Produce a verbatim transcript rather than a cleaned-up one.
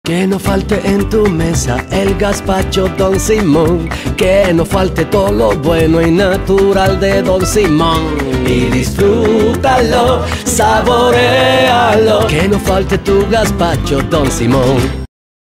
Que no falte en tu mesa el gazpacho Don Simón, que no falte todo lo bueno y natural de Don Simón. Y disfrútalo, saboréalo, que no falte tu gazpacho Don Simón.